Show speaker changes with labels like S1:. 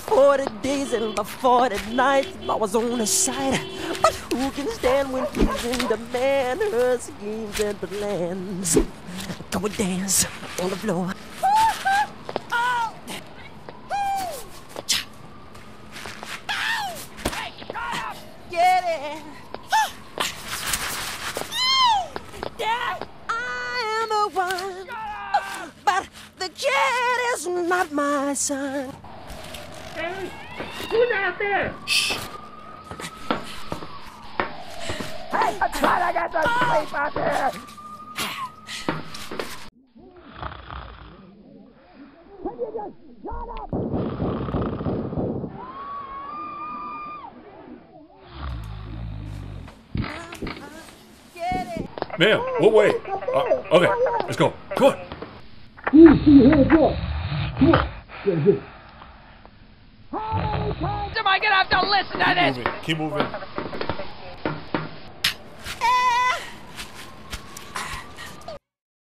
S1: 40 days and my 40 nights I was on his side. But who can stand when he's in demand? Her schemes and plans. Come and dance on the floor. Get it. Yeah, I am the one. But the kid is not my son.
S2: Hey, who's out there?
S1: Shh.
S2: Hey, I'm trying to get some sleep out there. Can you just shut up?
S1: Get it.
S3: Ma'am, what way? Okay, let's go. Come on.
S2: Come on. Get here. How many times am I gonna have to listen to this?
S3: Keep moving.